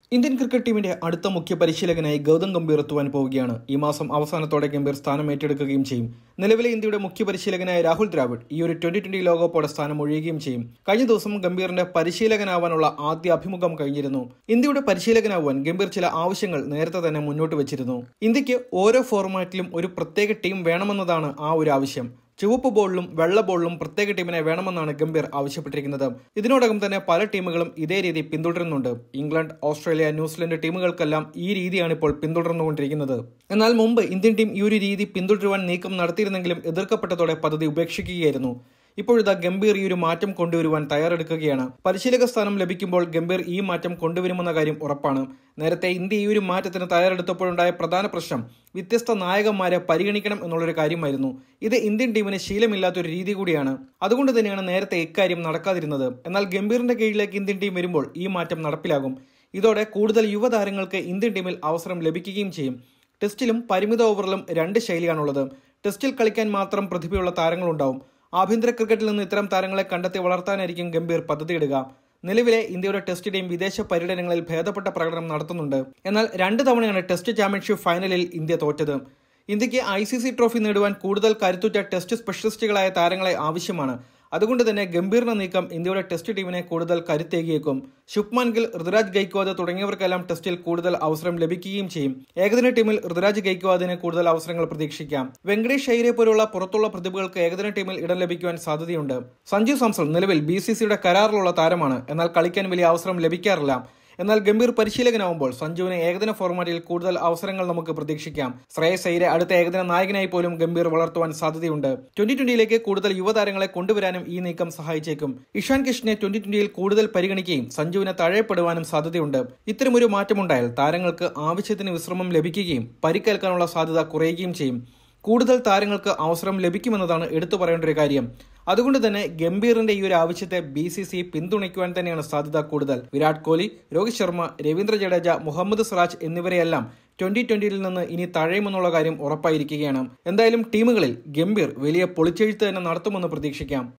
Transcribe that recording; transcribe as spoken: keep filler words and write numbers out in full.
Indian cricket ടീമിന്റെ അടുത്ത മുഖ്യ പരിശീലകനായി ഗൗതം ഗംഭീർ എത്തുവാൻ പോവുകയാണ്. ഈ മാസം അവസാനത്തോടെ ഗംഭീർ സ്ഥാനം ഏറ്റെടുക്കുകയും ചെയ്യും. നിലവിലെ ഇന്ത്യയുടെ മുഖ്യ പരിശീലകനായ രാഹുൽ ദ്രാവിഡ് ഈ ഒരു ട്വന്റി ട്വന്റി ലോകകപ്പോടെ സ്ഥാനം ഒഴിയുകയും ചെയ്യും. കഴിഞ്ഞ ദിവസം ഗംഭീറിന്റെ പരിശീലകനാവാനുള്ള ആദ്യ അഭിമുഖം കഴിഞ്ഞിരുന്നു. ഇന്ത്യയുടെ പരിശീലകനാവാൻ ഗംഭീർ ചില ആവശ്യങ്ങൾ നേരത്തെ തന്നെ മുന്നോട്ട് വെച്ചിരുന്നു. ഇന്ത്യക്ക് ഓരോ ഫോർമാറ്റിലും ഒരു പ്രത്യേക ടീം വേണമെന്നതാണ് ആ ഒരു ആവശ്യം. ചുവപ്പ് ബോളിലും വെള്ള ബോളിലും പ്രത്യേക ടീമിനെ വേണമെന്നാണ് ഗംഭീർ ആവശ്യപ്പെട്ടിരിക്കുന്നത്. ഇതിനോടകം തന്നെ പല ടീമുകളും ഇതേ രീതി പിന്തുടരുന്നുണ്ട്. ഇംഗ്ലണ്ട്, ഓസ്ട്രേലിയ, ന്യൂസിലൻഡ് ടീമുകൾക്കെല്ലാം ഈ രീതിയാണ് ഇപ്പോൾ പിന്തുടർന്നുകൊണ്ടിരിക്കുന്നത്. എന്നാൽ മുമ്പ് ഇന്ത്യൻ ടീം ഈ ഒരു രീതി പിന്തുടരുവാൻ നീക്കം നടത്തിയിരുന്നെങ്കിലും എതിർക്കപ്പെട്ടതോടെ പദ്ധതി ഉപേക്ഷിക്കുകയായിരുന്നു. ഇപ്പോഴിതാ ഗംഭീർ ഈ ഒരു മാറ്റം കൊണ്ടുവരുവാൻ തയ്യാറെടുക്കുകയാണ്. പരിശീലക സ്ഥാനം ലഭിക്കുമ്പോൾ ഗംഭീർ ഈ മാറ്റം കൊണ്ടുവരുമെന്ന കാര്യം ഉറപ്പാണ്. നേരത്തെ ഇന്ത്യ ഈ ഒരു മാറ്റത്തിന് തയ്യാറെടുത്തപ്പോഴുണ്ടായ പ്രധാന പ്രശ്നം വ്യത്യസ്ത നായകന്മാരെ പരിഗണിക്കണം എന്നുള്ളൊരു കാര്യമായിരുന്നു. ഇത് ഇന്ത്യൻ ടീമിന് ശീലമില്ലാത്തൊരു രീതി കൂടിയാണ്. അതുകൊണ്ട് തന്നെയാണ് നേരത്തെ ഇക്കാര്യം നടക്കാതിരുന്നത്. എന്നാൽ ഗംഭീറിന്റെ കീഴിലേക്ക് ഇന്ത്യൻ ടീം വരുമ്പോൾ ഈ മാറ്റം നടപ്പിലാകും. ഇതോടെ കൂടുതൽ യുവതാരങ്ങൾക്ക് ഇന്ത്യൻ ടീമിൽ അവസരം ലഭിക്കുകയും ചെയ്യും. ടെസ്റ്റിലും പരിമിത ഓവറിലും രണ്ട് ശൈലിയാണുള്ളത്. ടെസ്റ്റിൽ കളിക്കാൻ മാത്രം പ്രതിഭയുള്ള താരങ്ങളുണ്ടാവും. ആഭ്യന്തര ക്രിക്കറ്റിൽ നിന്ന് ഇത്തരം താരങ്ങളെ കണ്ടെത്തി വളർത്താനായിരിക്കും ഗംഭീർ പദ്ധതിയിടുക. നിലവിലെ ഇന്ത്യയുടെ ടെസ്റ്റ് ടീം വിദേശ പര്യടനങ്ങളിൽ ഭേദപ്പെട്ട പ്രകടനം നടത്തുന്നുണ്ട്. എന്നാൽ രണ്ട് തവണയാണ് ടെസ്റ്റ് ചാമ്പ്യൻഷിപ്പ് ഫൈനലിൽ ഇന്ത്യ തോറ്റത്. ഇന്ത്യക്ക് ഐ സി സി ട്രോഫി നേടുവാൻ കൂടുതൽ കരുത്തുറ്റ ടെസ്റ്റ് സ്പെഷ്യലിസ്റ്റുകളായ താരങ്ങളെ ആവശ്യമാണ്. അതുകൊണ്ട് തന്നെ ഗംഭീറിന്റെ നീക്കം ഇന്ത്യയുടെ ടെസ്റ്റ് ടീമിനെ കൂടുതൽ കരുത്തേകിയേക്കും. ശുഭ്മാൻ ഗിൽ, ഋതുരാജ് ഗൈക്വാദ് തുടങ്ങിയവർക്കെല്ലാം ടെസ്റ്റിൽ കൂടുതൽ അവസരം ലഭിക്കുകയും ചെയ്യും. ഏകദിന ടീമിൽ ഋതുരാജ് ഗൈക്വാദിന് കൂടുതൽ അവസരങ്ങൾ പ്രതീക്ഷിക്കാം. വെങ്കടേഷ് അയ്യരെ പോലുള്ള പുറത്തുള്ള പ്രതിഭകൾക്ക് ഏകദിന ടീമിൽ ഇടം ലഭിക്കുവാൻ സാധ്യതയുണ്ട്. സഞ്ജു സാംസൺ നിലവിൽ ബി സി സിയുടെ കരാറിലുള്ള താരമാണ്. എന്നാൽ കളിക്കാൻ വലിയ അവസരം ലഭിക്കാറില്ല. എന്നാൽ ഗംഭീർ പരിശീലകനാവുമ്പോൾ സഞ്ജുവിന് ഏകദിന ഫോർമാറ്റിൽ കൂടുതൽ അവസരങ്ങൾ നമുക്ക് പ്രതീക്ഷിക്കാം. ശ്രേയസ് അയ്യരെ അടുത്ത ഏകദിന നായകനായി പോലും ഗംഭീർ വളർത്തുവാൻ സാധ്യതയുണ്ട്. ട്വന്റി ട്വന്റിയിലേക്ക് കൂടുതൽ യുവതാരങ്ങളെ കൊണ്ടുവരാനും ഈ നീക്കം സഹായിച്ചേക്കും. ഇഷാൻ കിഷനെ ട്വന്റി ട്വന്റിയിൽ കൂടുതൽ പരിഗണിക്കുകയും സഞ്ജുവിനെ തഴയപ്പെടുവാനും സാധ്യതയുണ്ട്. ഇത്തരമൊരു മാറ്റമുണ്ടായാൽ താരങ്ങൾക്ക് ആവശ്യത്തിന് വിശ്രമം ലഭിക്കുകയും പരിക്കേൽക്കാനുള്ള സാധ്യത കുറയുകയും ചെയ്യും. കൂടുതൽ താരങ്ങൾക്ക് അവസരം ലഭിക്കുമെന്നതാണ് എടുത്തു പറയേണ്ട ഒരു കാര്യം. അതുകൊണ്ട് തന്നെ ഗംഭീറിന്റെ ഈ ഒരു ആവശ്യത്തെ ബി സി സി പിന്തുണയ്ക്കുവാൻ തന്നെയാണ് സാധ്യത കൂടുതൽ. വിരാട് കോഹ്ലി, രോഹിത് ശർമ്മ, രവീന്ദ്ര ജഡേജ, മുഹമ്മദ് സിറാജ് എന്നിവരെയെല്ലാം ട്വന്റി ട്വന്റിയിൽ നിന്ന് ഇനി തഴയുമെന്നുള്ള കാര്യം ഉറപ്പായിരിക്കുകയാണ്. എന്തായാലും ടീമുകളിൽ ഗംഭീർ വലിയ പൊളിച്ചെഴുത്ത് തന്നെ നടത്തുമെന്ന് പ്രതീക്ഷിക്കാം.